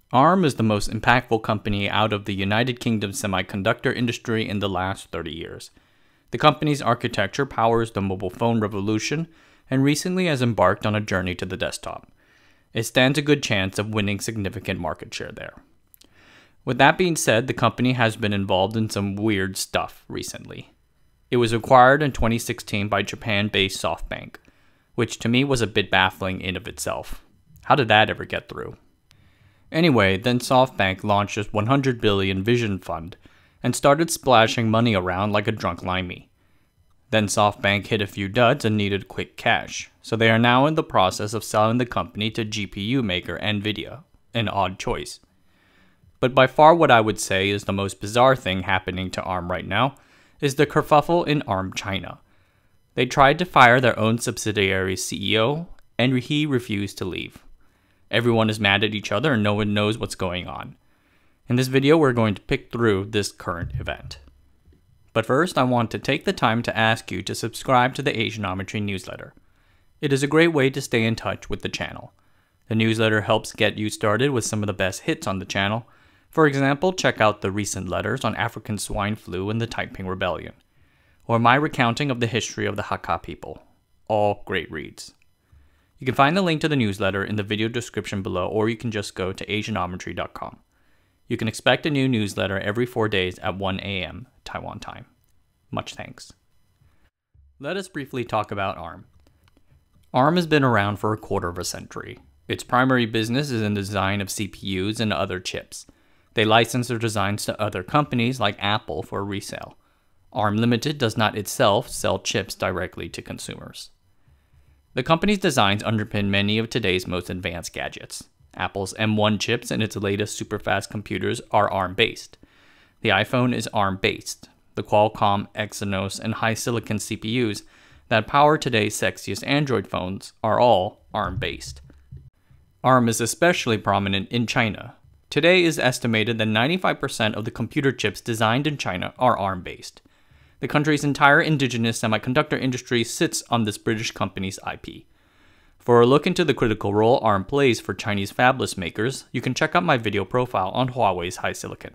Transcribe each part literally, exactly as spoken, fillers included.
Arm is the most impactful company out of the United Kingdom semiconductor industry in the last thirty years. The company's architecture powers the mobile phone revolution and recently has embarked on a journey to the desktop. It stands a good chance of winning significant market share there. With that being said, the company has been involved in some weird stuff recently. It was acquired in twenty sixteen by Japan-based SoftBank, which to me was a bit baffling in of itself. How did that ever get through? Anyway, then SoftBank launched its one hundred billion dollars Vision Fund and started splashing money around like a drunk limey. Then SoftBank hit a few duds and needed quick cash, so they are now in the process of selling the company to G P U maker Nvidia, an odd choice. But by far what I would say is the most bizarre thing happening to Arm right now is the kerfuffle in Arm China. They tried to fire their own subsidiary C E O, and he refused to leave. Everyone is mad at each other and no one knows what's going on. In this video, we're going to pick through this current event. But first, I want to take the time to ask you to subscribe to the Asianometry newsletter. It is a great way to stay in touch with the channel. The newsletter helps get you started with some of the best hits on the channel. For example, check out the recent letters on African swine flu and the Taiping Rebellion, or my recounting of the history of the Hakka people. All great reads. You can find the link to the newsletter in the video description below, or you can just go to asianometry dot com. You can expect a new newsletter every four days at one A M Taiwan time. Much thanks. Let us briefly talk about Arm. Arm has been around for a quarter of a century. Its primary business is in the design of C P Us and other chips. They license their designs to other companies like Apple for resale. Arm Limited does not itself sell chips directly to consumers. The company's designs underpin many of today's most advanced gadgets. Apple's M one chips and its latest superfast computers are Arm-based. The iPhone is Arm-based. The Qualcomm, Exynos, and high-silicon C P Us that power today's sexiest Android phones are all Arm-based. Arm is especially prominent in China. Today it is estimated that ninety-five percent of the computer chips designed in China are Arm-based. The country's entire indigenous semiconductor industry sits on this British company's I P. For a look into the critical role Arm plays for Chinese fabless makers, you can check out my video profile on Huawei's HiSilicon.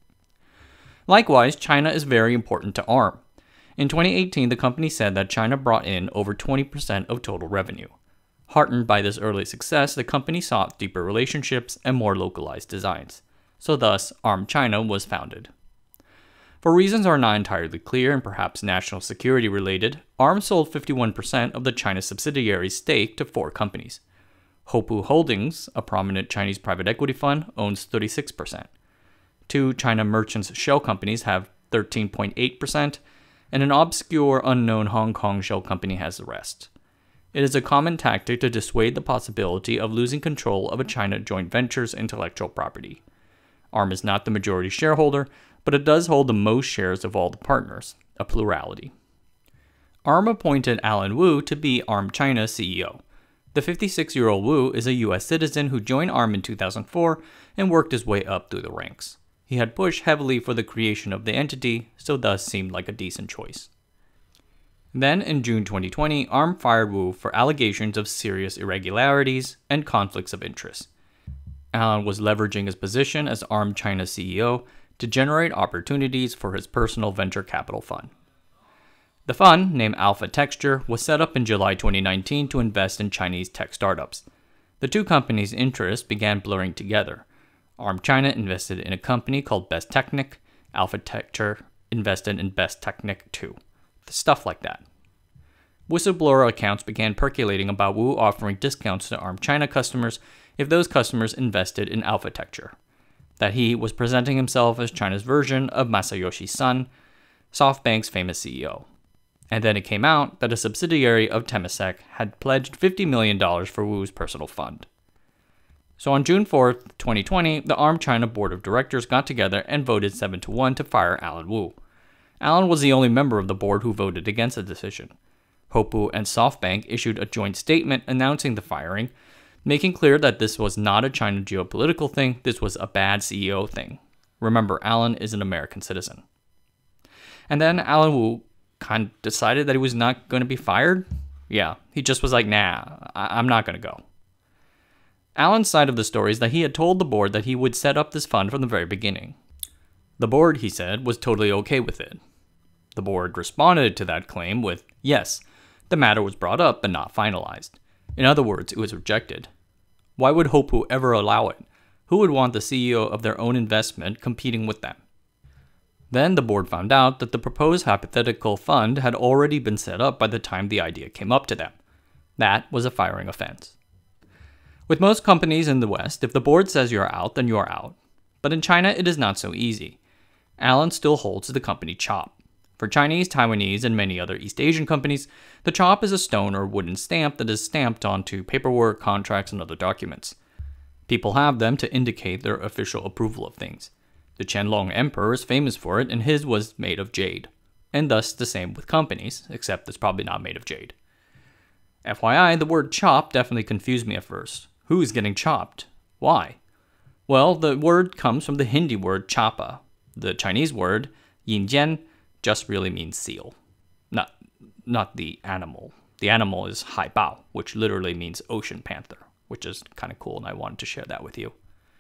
Likewise, China is very important to Arm. In twenty eighteen, the company said that China brought in over twenty percent of total revenue. Heartened by this early success, the company sought deeper relationships and more localized designs. So thus, Arm China was founded. For reasons are not entirely clear and perhaps national security related, Arm sold fifty-one percent of the China subsidiary's stake to four companies. Hopoo Holdings, a prominent Chinese private equity fund, owns thirty-six percent. Two China merchants shell companies have thirteen point eight percent, and an obscure unknown Hong Kong shell company has the rest. It is a common tactic to dissuade the possibility of losing control of a China joint venture's intellectual property. Arm is not the majority shareholder, but it does hold the most shares of all the partners, a plurality. Arm appointed Alan Wu to be Arm China C E O. The fifty-six-year-old Wu is a U S citizen who joined Arm in two thousand four and worked his way up through the ranks. He had pushed heavily for the creation of the entity, so thus seemed like a decent choice. Then, in June twenty twenty, Arm fired Wu for allegations of serious irregularities and conflicts of interest. Alan was leveraging his position as Arm China C E O to generate opportunities for his personal venture capital fund. The fund, named Alpha Texture, was set up in July twenty nineteen to invest in Chinese tech startups. The two companies' interests began blurring together. Arm China invested in a company called Best Technic. Alpha Texture invested in Best Technic too. Stuff like that. Whistleblower accounts began percolating about Wu offering discounts to Arm China customers if those customers invested in Alpha Texture. That he was presenting himself as China's version of Masayoshi Son, SoftBank's famous C E O. And then it came out that a subsidiary of Temasek had pledged fifty million dollars for Wu's personal fund. So on June fourth, twenty twenty, the Arm China board of directors got together and voted seven to one to fire Alan Wu. Alan was the only member of the board who voted against the decision. Hopoo and SoftBank issued a joint statement announcing the firing, making clear that this was not a China geopolitical thing, this was a bad C E O thing. Remember, Alan is an American citizen. And then Alan Wu kind of decided that he was not going to be fired. Yeah, he just was like, nah, I- I'm not going to go. Alan's side of the story is that he had told the board that he would set up this fund from the very beginning. The board, he said, was totally okay with it. The board responded to that claim with, yes, the matter was brought up but not finalized. In other words, it was rejected. Why would Hopoo ever allow it? Who would want the C E O of their own investment competing with them? Then the board found out that the proposed hypothetical fund had already been set up by the time the idea came up to them. That was a firing offense. With most companies in the West, if the board says you're out, then you're out. But in China, it is not so easy. Alan still holds the company CHOP. For Chinese, Taiwanese, and many other East Asian companies, the CHOP is a stone or wooden stamp that is stamped onto paperwork, contracts, and other documents. People have them to indicate their official approval of things. The Qianlong Emperor is famous for it, and his was made of jade. And thus the same with companies, except it's probably not made of jade. F Y I, the word chop definitely confused me at first. Who is getting chopped? Why? Well, the word comes from the Hindi word chapa. The Chinese word yinjian just really means seal. Not, not the animal. The animal is haibao, which literally means ocean panther, which is kind of cool, and I wanted to share that with you.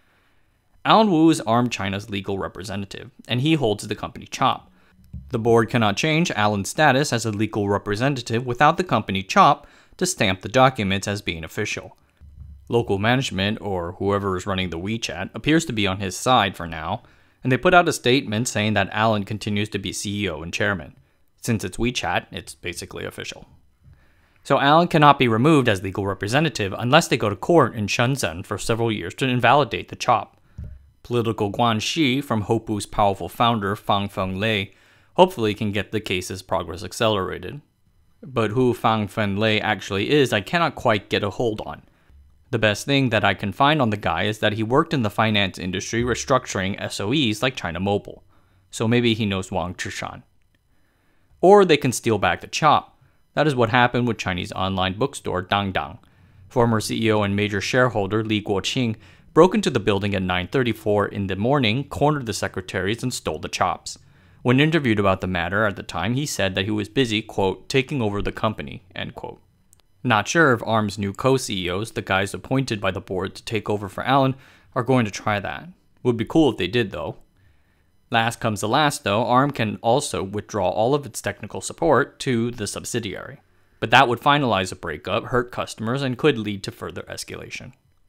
Alan Wu is Arm China's legal representative, and he holds the company CHOP. The board cannot change Alan's status as a legal representative without the company CHOP to stamp the documents as being official. Local management, or whoever is running the WeChat, appears to be on his side for now, and they put out a statement saying that Alan continues to be C E O and chairman. Since it's WeChat, it's basically official. So Alan cannot be removed as legal representative unless they go to court in Shenzhen for several years to invalidate the CHOP. Political Guan Xi from Hopoo's powerful founder Fang Fenglei hopefully can get the case's progress accelerated. But who Fang Fenglei actually is, I cannot quite get a hold on. The best thing that I can find on the guy is that he worked in the finance industry restructuring S O Es like China Mobile, so maybe he knows Wang Zhishan. Or they can steal back the CHOP. That is what happened with Chinese online bookstore Dangdang. Former C E O and major shareholder Li Guoqing broke into the building at nine thirty-four in the morning, cornered the secretaries, and stole the chops. When interviewed about the matter at the time, he said that he was busy, quote, taking over the company, end quote. Not sure if Arm's new co-C E Os, the guys appointed by the board to take over for Alan, are going to try that. Would be cool if they did, though. Last comes the last, though, Arm can also withdraw all of its technical support to the subsidiary. But that would finalize a breakup, hurt customers, and could lead to further escalation.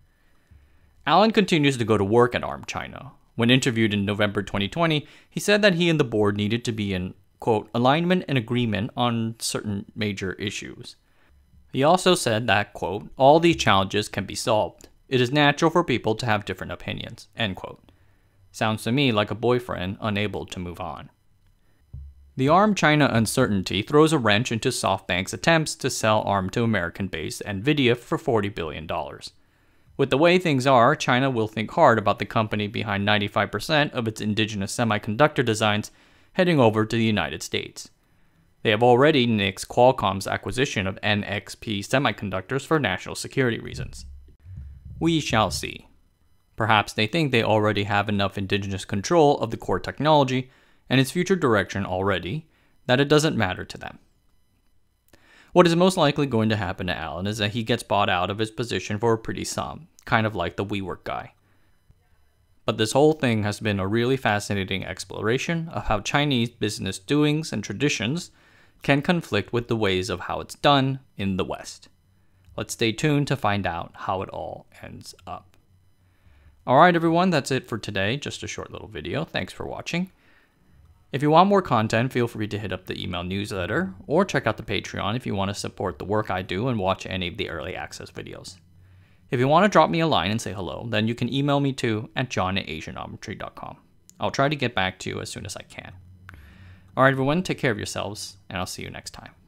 Alan continues to go to work at Arm China. When interviewed in November twenty twenty, he said that he and the board needed to be in, quote, alignment and agreement on certain major issues. He also said that, quote, all these challenges can be solved. It is natural for people to have different opinions, end quote. Sounds to me like a boyfriend unable to move on. The Arm China uncertainty throws a wrench into SoftBank's attempts to sell Arm to American-based NVIDIA for forty billion dollars. With the way things are, China will think hard about the company behind ninety-five percent of its indigenous semiconductor designs heading over to the United States. They have already nixed Qualcomm's acquisition of N X P Semiconductors for national security reasons. We shall see. Perhaps they think they already have enough indigenous control of the core technology and its future direction already that it doesn't matter to them. What is most likely going to happen to Alan is that he gets bought out of his position for a pretty sum, kind of like the WeWork guy. But this whole thing has been a really fascinating exploration of how Chinese business doings and traditions can conflict with the ways of how it's done in the West. Let's stay tuned to find out how it all ends up. Alright everyone, that's it for today. Just a short little video. Thanks for watching. If you want more content, feel free to hit up the email newsletter or check out the Patreon if you want to support the work I do and watch any of the early access videos. If you want to drop me a line and say hello, then you can email me too at john at asianometry dot com. I'll try to get back to you as soon as I can. Alright everyone, take care of yourselves, and I'll see you next time.